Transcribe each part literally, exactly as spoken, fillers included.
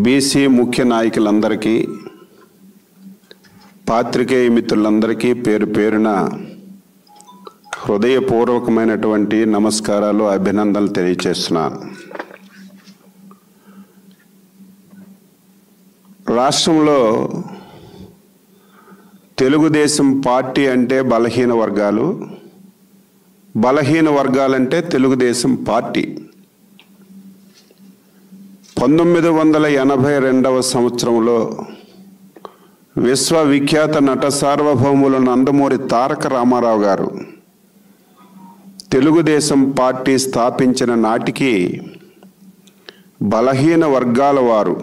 BC ముఖ్య నాయకులందరికీ పాత్రికేయ మిత్రులందరికీ పేరు పేరున హృదయపూర్వకమైనటువంటి నమస్కారాలు అభినందనలు తెలియజేస్తున్నాను. రాష్ట్రంలో తెలుగుదేశం పార్టీ అంటే బలహీన వర్గాలు, బలహీన వర్గాలంటే తెలుగుదేశం పార్టీ. పంతొమ్మిది వందల ఎనభై రెండవ సంవత్సరంలో విశ్వవిఖ్యాత నట సార్వభౌములు నందమూరి తారక రామారావు గారు తెలుగుదేశం పార్టీ స్థాపించిన నాటికి బలహీన వర్గాల వారు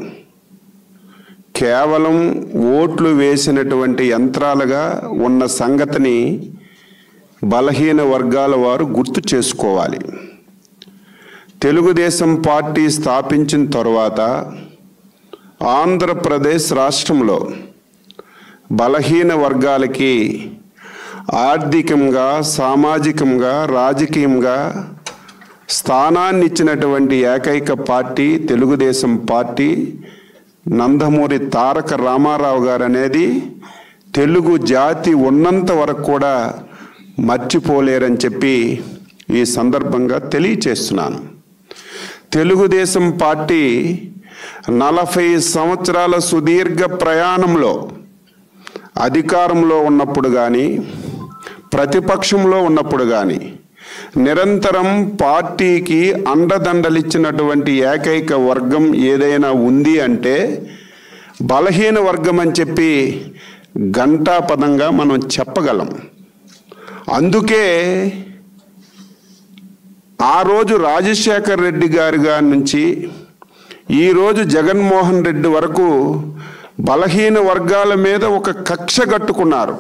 కేవలం ఓట్లు వేసినటువంటి యంత్రాలుగా ఉన్న సంగతిని బలహీన వర్గాల వారు గుర్తు చేసుకోవాలి. తెలుగుదేశం పార్టీ స్థాపించిన తరువాత ఆంధ్రప్రదేశ్ రాష్ట్రంలో బలహీన వర్గాలకి ఆర్థికంగా, సామాజికంగా, రాజకీయంగా స్థానాన్ని ఇచ్చినటువంటి ఏకైక పార్టీ తెలుగుదేశం పార్టీ. నందమూరి తారక రామారావు గారు అనేది తెలుగు జాతి ఉన్నంత వరకు కూడా మర్చిపోలేరని చెప్పి ఈ సందర్భంగా తెలియచేస్తున్నాను. తెలుగుదేశం పార్టీ నలభై సంవత్సరాల సుదీర్ఘ ప్రయాణంలో అధికారంలో ఉన్నప్పుడు కానీ, ప్రతిపక్షంలో ఉన్నప్పుడు కానీ నిరంతరం పార్టీకి అండదండలిచ్చినటువంటి ఏకైక వర్గం ఏదైనా ఉంది అంటే బలహీన వర్గం అని చెప్పి ఘంటాపదంగా మనం చెప్పగలం. అందుకే ఆ రోజు రాజశేఖర్ రెడ్డి గారి గారి నుంచి ఈరోజు జగన్మోహన్ రెడ్డి వరకు బలహీన వర్గాల మీద ఒక కక్ష కట్టుకున్నారు.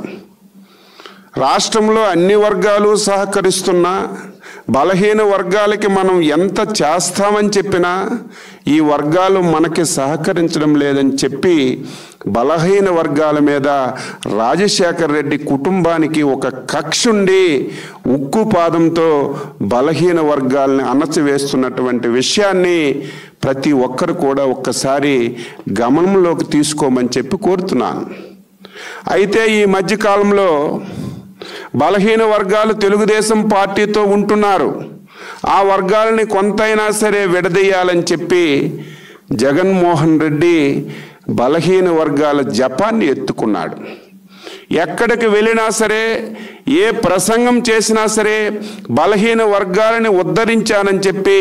రాష్ట్రంలో అన్ని వర్గాలు సహకరిస్తున్నా బలహీన వర్గాలకి మనం ఎంత చేస్తామని చెప్పినా ఈ వర్గాలు మనకి సహకరించడం లేదని చెప్పి బలహీన వర్గాల మీద రాజశేఖర్ రెడ్డి కుటుంబానికి ఒక కక్ష ఉండి ఉక్కు పాదంతో బలహీన వర్గాలని అణచివేస్తున్నటువంటి విషయాన్ని ప్రతి ఒక్కరు కూడా ఒక్కసారి గమనంలోకి తీసుకోమని చెప్పి కోరుతున్నాను. అయితే ఈ మధ్యకాలంలో బలహీన వర్గాలు తెలుగుదేశం పార్టీతో ఉంటున్నారు. ఆ వర్గాలని కొంతైనా సరే విడదీయాలని చెప్పి జగన్మోహన్ రెడ్డి బలహీన వర్గాల జపాన్ని ఎత్తుకున్నాడు. ఎక్కడికి వెళ్ళినా సరే, ఏ ప్రసంగం చేసినా సరే బలహీన వర్గాలని ఉద్ధరించానని చెప్పి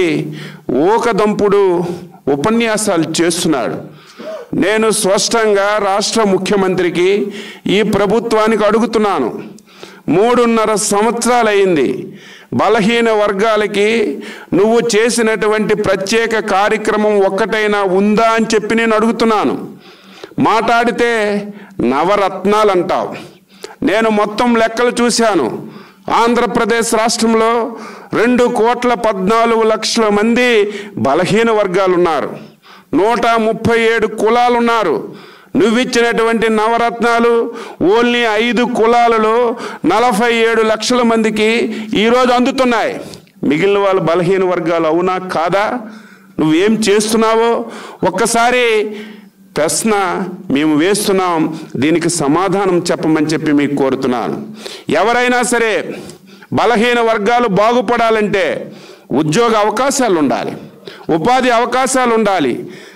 ఊకదంపుడు ఉపన్యాసాలు చేస్తున్నాడు. నేను స్పష్టంగా రాష్ట్ర ముఖ్యమంత్రికి, ఈ ప్రభుత్వానికి అడుగుతున్నాను. మూడున్నర సంవత్సరాలైంది బలహీన వర్గాలకి నువ్వు చేసినటువంటి ప్రత్యేక కార్యక్రమం ఒక్కటైనా ఉందా అని చెప్పి నేను అడుగుతున్నాను. మాట్లాడితే నవరత్నాలు అంటావు. నేను మొత్తం లెక్కలు చూశాను. ఆంధ్రప్రదేశ్ రాష్ట్రంలో రెండు కోట్ల పద్నాలుగు లక్షల మంది బలహీన వర్గాలు ఉన్నారు. నూట ముప్పై ఏడు కులాలు ఉన్నారు. నువ్విచ్చినటువంటి నవరత్నాలు ఓన్లీ ఐదు కులాలలో నలభై ఏడు లక్షల మందికి ఈరోజు అందుతున్నాయి. మిగిలిన వాళ్ళు బలహీన వర్గాలు అవునా కాదా? నువ్వేం చేస్తున్నావో ఒక్కసారి ప్రశ్న మేము వేస్తున్నాం. దీనికి సమాధానం చెప్పమని చెప్పి మీకు కోరుతున్నాను. ఎవరైనా సరే బలహీన వర్గాలు బాగుపడాలంటే ఉద్యోగ అవకాశాలు ఉండాలి, ఉపాధి అవకాశాలు ఉండాలి.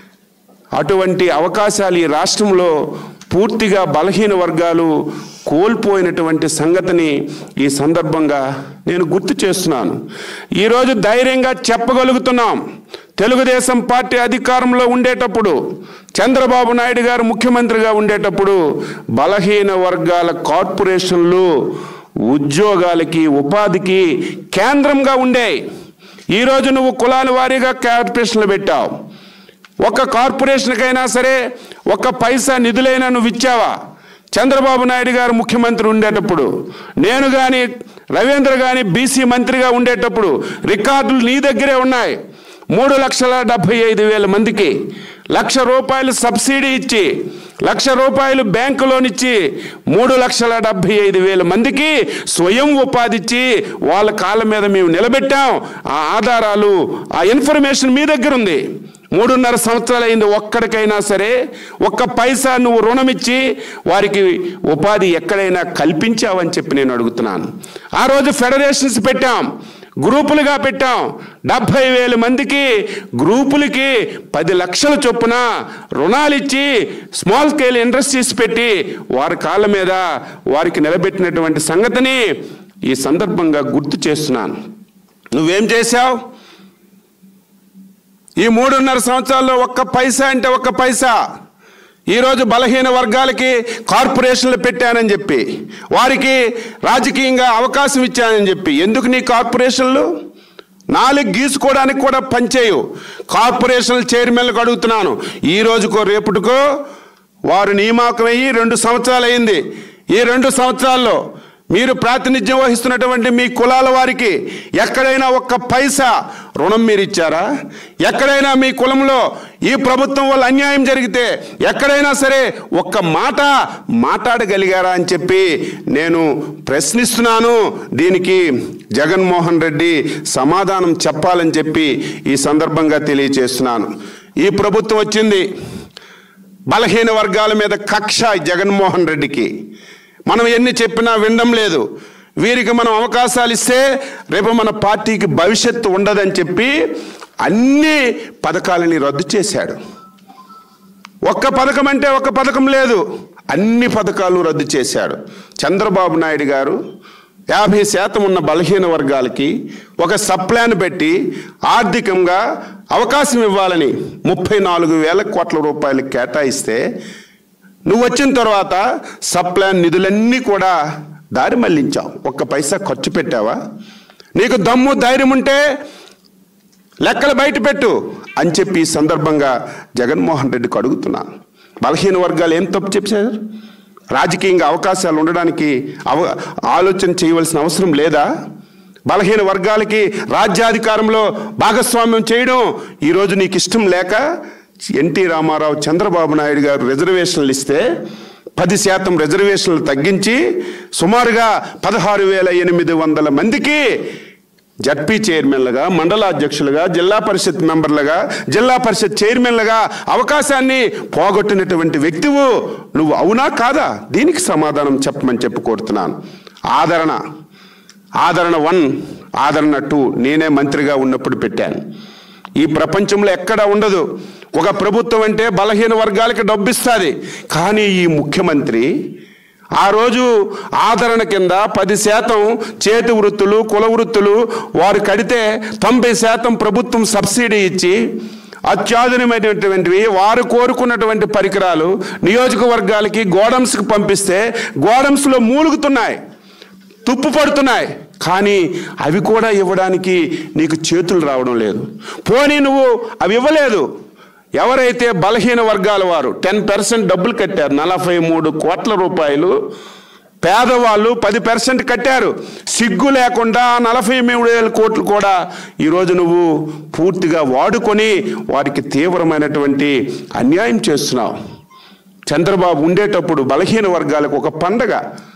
అటువంటి అవకాశాలు ఈ రాష్ట్రంలో పూర్తిగా బలహీన వర్గాలు కోల్పోయినటువంటి సంగతిని ఈ సందర్భంగా నేను గుర్తు చేస్తున్నాను. ఈరోజు ధైర్యంగా చెప్పగలుగుతున్నాం. తెలుగుదేశం పార్టీ అధికారంలో ఉండేటప్పుడు, చంద్రబాబు నాయుడు గారు ముఖ్యమంత్రిగా ఉండేటప్పుడు బలహీన వర్గాల కార్పొరేషన్లు ఉద్యోగాలకి, ఉపాధికి కేంద్రంగా ఉండేవి. ఈరోజు నువ్వు కులాల వారీగా కార్పొరేషన్లు పెట్టావు. ఒక కార్పొరేషన్కైనా సరే ఒక పైసా నిధులైనా నువ్వు ఇచ్చావా? చంద్రబాబు నాయుడు గారు ముఖ్యమంత్రి ఉండేటప్పుడు, నేను కానీ రవీంద్ర కానీ బీసీ మంత్రిగా ఉండేటప్పుడు రికార్డులు నీ దగ్గరే ఉన్నాయి. మూడు లక్షల డెబ్భై ఐదు వేల మందికి లక్ష రూపాయలు సబ్సిడీ ఇచ్చి, లక్ష రూపాయలు బ్యాంకు లోన్ ఇచ్చి మూడు లక్షల డెబ్భై ఐదు వేల మందికి స్వయం ఉపాధి ఇచ్చి వాళ్ళ కాళ్ళ మీద మేము నిలబెట్టాం. ఆ ఆధారాలు, ఆ ఇన్ఫర్మేషన్ మీ దగ్గర ఉంది. మూడున్నర సంవత్సరాలు అయింది. ఒక్కడికైనా సరే ఒక్క పైసా నువ్వు రుణం ఇచ్చి వారికి ఉపాధి ఎక్కడైనా కల్పించావని చెప్పి నేను అడుగుతున్నాను. ఆ రోజు ఫెడరేషన్స్ పెట్టాం, గ్రూపులుగా పెట్టాం. డెబ్భై వేల మందికి గ్రూపులకి పది లక్షల చొప్పున రుణాలు ఇచ్చి స్మాల్ స్కేల్ ఇండస్ట్రీస్ పెట్టి వారి కాళ్ళ మీద వారికి నిలబెట్టినటువంటి సంగతిని ఈ సందర్భంగా గుర్తు చేస్తున్నాను. నువ్వేం చేశావు? ఈ మూడున్నర సంవత్సరాల్లో ఒక్క పైసా అంటే ఒక్క పైసా ఈరోజు బలహీన వర్గాలకి కార్పొరేషన్లు పెట్టానని చెప్పి, వారికి రాజకీయంగా అవకాశం ఇచ్చానని చెప్పి, ఎందుకు నీ కార్పొరేషన్లు? నాలుగు గీసుకోవడానికి కూడా పనిచేయు. కార్పొరేషన్ల చైర్మన్లకు అడుగుతున్నాను, ఈ రోజుకో రేపుటికో వారు నియామకం అయ్యి రెండు సంవత్సరాలు అయింది. ఈ రెండు సంవత్సరాల్లో మీరు ప్రాతినిధ్యం వహిస్తున్నటువంటి మీ కులాల వారికి ఎక్కడైనా ఒక్క పైసా రుణం మీరు ఇచ్చారా? ఎక్కడైనా మీ కులంలో ఈ ప్రభుత్వం వల్ల అన్యాయం జరిగితే ఎక్కడైనా సరే ఒక్క మాట మాట్లాడగలిగారా అని చెప్పి నేను ప్రశ్నిస్తున్నాను. దీనికి జగన్మోహన్ రెడ్డి సమాధానం చెప్పాలని చెప్పి ఈ సందర్భంగా తెలియజేస్తున్నాను. ఈ ప్రభుత్వం వచ్చింది, బలహీన వర్గాల మీద కక్ష జగన్మోహన్ రెడ్డికి. మనం ఎన్ని చెప్పినా వినడం లేదు. వీరికి మనం అవకాశాలు ఇస్తే రేపు మన పార్టీకి భవిష్యత్తు ఉండదని చెప్పి అన్ని పథకాలని రద్దు చేశాడు. ఒక్క పథకం అంటే ఒక్క పథకం లేదు, అన్ని పథకాలు రద్దు చేశాడు. చంద్రబాబు నాయుడు గారు యాభై శాతం ఉన్న బలహీన వర్గాలకి ఒక సప్లాన్ పెట్టి ఆర్థికంగా అవకాశం ఇవ్వాలని ముప్పై నాలుగు వేల కోట్ల రూపాయలు కేటాయిస్తే నువ్వు వచ్చిన తర్వాత సప్లాన్ నిధులన్నీ కూడా దారి మళ్లించావు. ఒక్క పైసా ఖర్చు పెట్టావా? నీకు దమ్ము ధైర్యం ఉంటే లెక్కలు బయట పెట్టు అని చెప్పి ఈ సందర్భంగా జగన్మోహన్ రెడ్డికి అడుగుతున్నాను. బలహీన వర్గాలు ఏం తప్పు చెప్పారు? రాజకీయంగా అవకాశాలు ఉండడానికి అవ ఆలోచన చేయవలసిన అవసరం లేదా? బలహీన వర్గాలకి రాజ్యాధికారంలో భాగస్వామ్యం చేయడం ఈరోజు నీకు ఇష్టం లేక ఎన్టీ రామారావు, చంద్రబాబు నాయుడు గారు రిజర్వేషన్లు ఇస్తే పది శాతం రిజర్వేషన్లు తగ్గించి సుమారుగా పదహారు వేల ఎనిమిది వందల మందికి జడ్పీ చైర్మన్లుగా, మండలాధ్యక్షులుగా, జిల్లా పరిషత్ మెంబర్లుగా, జిల్లా పరిషత్ చైర్మన్లుగా అవకాశాన్ని పోగొట్టినటువంటి వ్యక్తివు నువ్వు, అవునా కాదా? దీనికి సమాధానం చెప్పమని చెప్పి కోరుతున్నాను. ఆదరణ ఆదరణ వన్, ఆదరణ టూ నేనే మంత్రిగా ఉన్నప్పుడు పెట్టాను. ఈ ప్రపంచంలో ఎక్కడా ఉండదు. ఒక ప్రభుత్వం అంటే బలహీన వర్గాలకి డబ్బిస్తుంది, కానీ ఈ ముఖ్యమంత్రి ఆ రోజు ఆదరణ కింద పది శాతం చేతి వృత్తులు, కుల వృత్తులు వారు కడితే తొంభై శాతం ప్రభుత్వం సబ్సిడీ ఇచ్చి అత్యాధునికమైనటువంటివి వారు కోరుకున్నటువంటి పరికరాలు నియోజకవర్గాలకి గోడమ్స్కి పంపిస్తే గోడమ్స్లో మూలుగుతున్నాయి, తుప్పు పడుతున్నాయి. కానీ అవి కూడా ఇవ్వడానికి నీకు చేతులు రావడం లేదు. పోనీ నువ్వు అవి ఇవ్వలేదు. ఎవరైతే బలహీన వర్గాల వారు టెన్ పర్సెంట్ డబ్బులు కట్టారు, నలభై మూడు కోట్ల రూపాయలు పేదవాళ్ళు పది పర్సెంట్ కట్టారు. సిగ్గు లేకుండా నలభై మూడు వేల కోట్లు కూడా ఈరోజు నువ్వు పూర్తిగా వాడుకొని వారికి తీవ్రమైనటువంటి అన్యాయం చేస్తున్నావు. చంద్రబాబు ఉండేటప్పుడు బలహీన వర్గాలకు ఒక పండగ,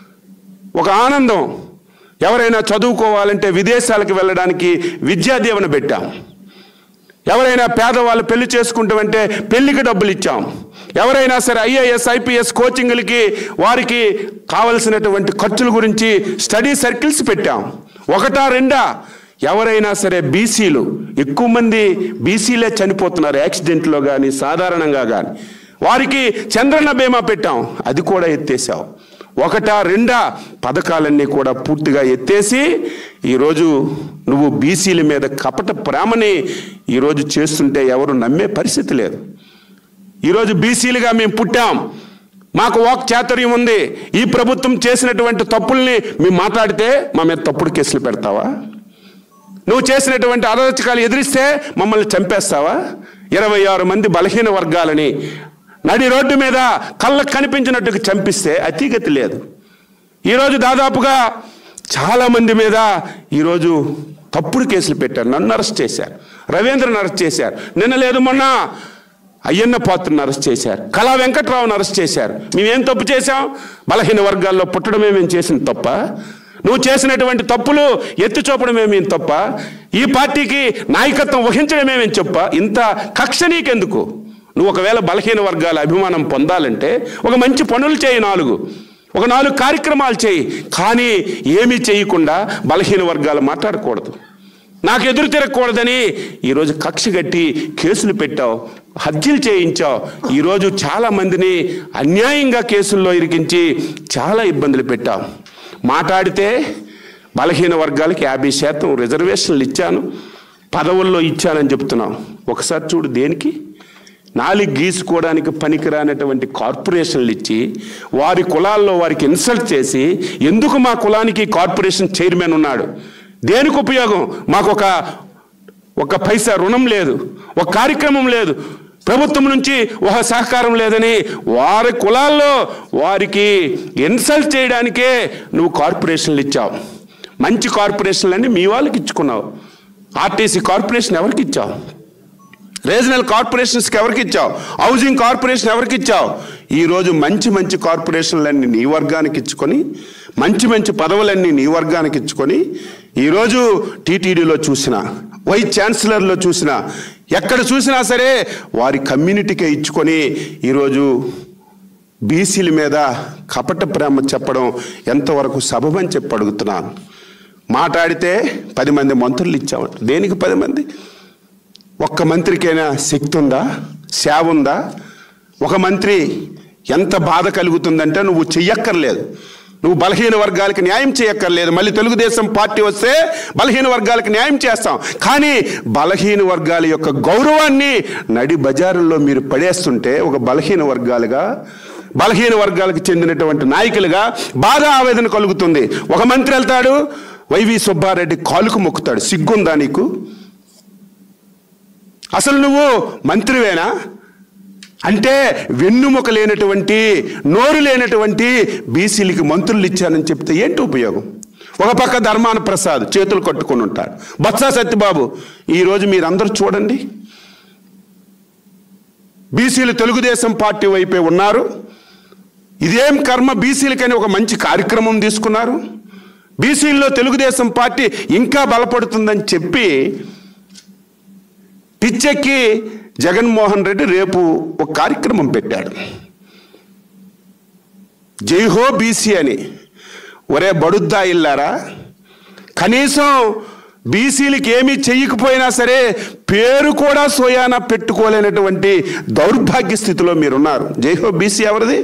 ఒక ఆనందం. ఎవరైనా చదువుకోవాలంటే విదేశాలకు వెళ్ళడానికి విద్యా దీవెన పెట్టాం. ఎవరైనా పేదవాళ్ళు పెళ్లి చేసుకుంటామంటే పెళ్లికి డబ్బులు ఇచ్చాం. ఎవరైనా సరే ఐఏఎస్ ఐపీఎస్ కోచింగ్లకి వారికి కావలసినటువంటి ఖర్చుల గురించి స్టడీ సర్కిల్స్ పెట్టాం. ఒకటా రెండా? ఎవరైనా సరే బీసీలు, ఎక్కువ మంది బీసీలే చనిపోతున్నారు యాక్సిడెంట్లో కానీ సాధారణంగా కానీ, వారికి చంద్రన్న బీమా పెట్టాం, అది కూడా ఎత్తేసావు. ఒకటా రెండా? పథకాలన్నీ కూడా పూర్తిగా ఎత్తేసి ఈరోజు నువ్వు బీసీల మీద కపట ప్రేమని ఈరోజు చేస్తుంటే ఎవరు నమ్మే పరిస్థితి లేదు. ఈరోజు బీసీలుగా మేము పుట్టాం, మాకు వాక్ చాతుర్యం ఉంది. ఈ ప్రభుత్వం చేసినటువంటి తప్పుల్ని మేము మాట్లాడితే మా మీద తప్పుడు కేసులు పెడతావా? నువ్వు చేసినటువంటి అరాచకాలు ఎదిరిస్తే మమ్మల్ని చంపేస్తావా? ఇరవై ఆరు మంది బలహీన వర్గాలని నడి రోడ్డు మీద కళ్ళకు కనిపించినట్టుగా చంపిస్తే అతిగతి లేదు. ఈరోజు దాదాపుగా చాలామంది మీద ఈరోజు తప్పుడు కేసులు పెట్టారు. నన్ను అరెస్ట్ చేశారు, రవీంద్రను అరెస్ట్ చేశారు, నిన్న లేదు మొన్న అయ్యన్న పాత్రను అరెస్ట్ చేశారు, కళా వెంకట్రావును అరెస్ట్ చేశారు. మేమేం తప్పు చేశాం? బలహీన వర్గాల్లో పుట్టడమే మేము చేసిన తప్ప. నువ్వు చేసినటువంటి తప్పులు ఎత్తి చూపడమేమీ తప్ప, ఈ పార్టీకి నాయకత్వం వహించడమేమీ చెప్ప. ఇంత కక్ష నీకెందుకు? నువ్వు ఒకవేళ బలహీన వర్గాల అభిమానం పొందాలంటే ఒక మంచి పనులు చేయి, నాలుగు ఒక నాలుగు కార్యక్రమాలు చేయి. కానీ ఏమీ చేయకుండా బలహీన వర్గాలు మాట్లాడకూడదు, నాకు ఎదురు తిరగకూడదని ఈరోజు కక్ష కట్టి కేసులు పెట్టావు, హత్యలు చేయించావు. ఈరోజు చాలామందిని అన్యాయంగా కేసుల్లో ఇరికించి చాలా ఇబ్బందులు పెట్టావు. మాట్లాడితే బలహీన వర్గాలకి యాభై శాతం రిజర్వేషన్లు ఇచ్చాను, పదవుల్లో ఇచ్చానని చెప్తున్నావు. ఒకసారి చూడు, దేనికి? నాలుగు గీసుకోవడానికి పనికిరానటువంటి కార్పొరేషన్లు ఇచ్చి వారి కులాల్లో వారికి ఇన్సల్ట్ చేసి, ఎందుకు మా కులానికి కార్పొరేషన్ చైర్మన్ ఉన్నాడు, దేనికి ఉపయోగం, మాకు ఒక ఒక పైసా రుణం లేదు, ఒక కార్యక్రమం లేదు, ప్రభుత్వం నుంచి ఒక సహకారం లేదని వారి కులాల్లో వారికి ఇన్సల్ట్ చేయడానికే నువ్వు కార్పొరేషన్లు ఇచ్చావు. మంచి కార్పొరేషన్లన్నీ మీ వాళ్ళకి ఇచ్చుకున్నావు. ఆర్టీసీ కార్పొరేషన్ ఎవరికి ఇచ్చావు? రీజనల్ కార్పొరేషన్స్కి ఎవరికి ఇచ్చావు? హౌసింగ్ కార్పొరేషన్ ఎవరికి ఇచ్చావు? ఈరోజు మంచి మంచి కార్పొరేషన్లన్నీ నీ వర్గానికి ఇచ్చుకొని, మంచి మంచి పదవులన్నీ నీ వర్గానికి ఇచ్చుకొని, ఈరోజు టీటీడీలో చూసినా, వైస్ ఛాన్సలర్లో చూసినా, ఎక్కడ చూసినా సరే వారి కమ్యూనిటీకే ఇచ్చుకొని ఈరోజు బీసీల మీద కపట ప్రేమ చెప్పడం ఎంతవరకు సబబని చెప్పి అడుగుతున్నాను. మాట్లాడితే పది మంది మంత్రులు ఇచ్చామంట. దేనికి పది మంది? ఒక్క మంత్రికైనా శక్తి ఉందా, సేవ ఉందా? ఒక మంత్రి ఎంత బాధ కలుగుతుందంటే నువ్వు చెయ్యక్కర్లేదు, నువ్వు బలహీన వర్గాలకు న్యాయం చేయక్కర్లేదు. మళ్ళీ తెలుగుదేశం పార్టీ వస్తే బలహీన వర్గాలకు న్యాయం చేస్తాం, కానీ బలహీన వర్గాల యొక్క గౌరవాన్ని నడి బజారుల్లో మీరు పడేస్తుంటే ఒక బలహీన వర్గాలుగా, బలహీన వర్గాలకు చెందినటువంటి నాయకులుగా బాధ ఆవేదన కలుగుతుంది. ఒక మంత్రి వెళ్తాడు, వైవి సుబ్బారెడ్డి కాలుకు మొక్కుతాడు. సిగ్గుందా నీకు? అసలు నువ్వు మంత్రివేనా? అంటే వెన్నుముక లేనటువంటి, నోరు లేనటువంటి బీసీలకి మంత్రులు ఇచ్చానని చెప్తే ఏంటి ఉపయోగం? ఒక పక్క ధర్మాన ప్రసాద్ చేతులు కట్టుకొని ఉంటాడు, బొత్స సత్యబాబు. ఈరోజు మీరందరూ చూడండి, బీసీలు తెలుగుదేశం పార్టీ వైపే ఉన్నారు. ఇదేం కర్మ, బీసీలకని ఒక మంచి కార్యక్రమం తీసుకున్నారు. బీసీల్లో తెలుగుదేశం పార్టీ ఇంకా బలపడుతుందని చెప్పి పిచ్చెక్కి జగన్మోహన్ రెడ్డి రేపు ఒక కార్యక్రమం పెట్టాడు, జైహో బీసీ అని. ఒరే బడుద్దా ఇల్లారా, కనీసం బీసీలకి ఏమీ చెయ్యకపోయినా సరే పేరు కూడా సోయానా పెట్టుకోలేనటువంటి దౌర్భాగ్య స్థితిలో మీరున్నారు. జైహో బీసీ ఎవరిది?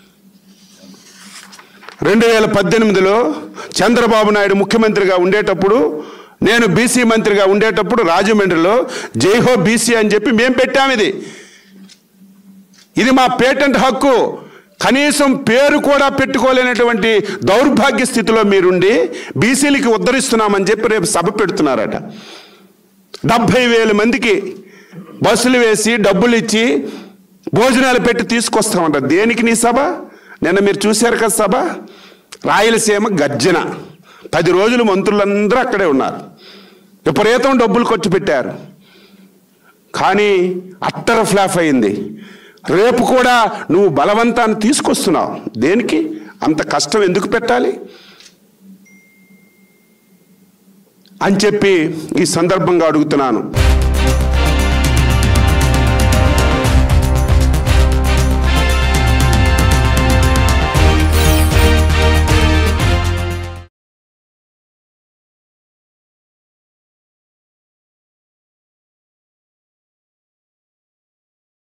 రెండు వేల పద్దెనిమిదిలో చంద్రబాబు నాయుడు ముఖ్యమంత్రిగా ఉండేటప్పుడు, నేను బీసీ మంత్రిగా ఉండేటప్పుడు రాజమండ్రిలో జైహో బీసీ అని చెప్పి మేము పెట్టాము. ఇది ఇది మా పేటెంట్ హక్కు. కనీసం పేరు కూడా పెట్టుకోలేనటువంటి దౌర్భాగ్య స్థితిలో మీరుండి బీసీలకి ఉద్ధరిస్తున్నామని చెప్పి రేపు సభ పెడుతున్నారట. డెబ్భై వేల మందికి బస్సులు వేసి డబ్బులు ఇచ్చి భోజనాలు పెట్టి తీసుకొస్తామంట. దేనికి నీ సభ? నిన్న మీరు చూశారు కదా సభ, రాయలసీమ గర్జన. పది రోజులు మంత్రులందరూ అక్కడే ఉన్నారు, విపరీతం డబ్బులు ఖర్చు పెట్టారు, కానీ అట్టర్ ఫ్లాప్ అయింది. రేపు కూడా నువ్వు బలవంతాన్ని తీసుకొస్తున్నావు. దేనికి అంత కష్టం ఎందుకు పెట్టాలి అని చెప్పి ఈ సందర్భంగా అడుగుతున్నాను.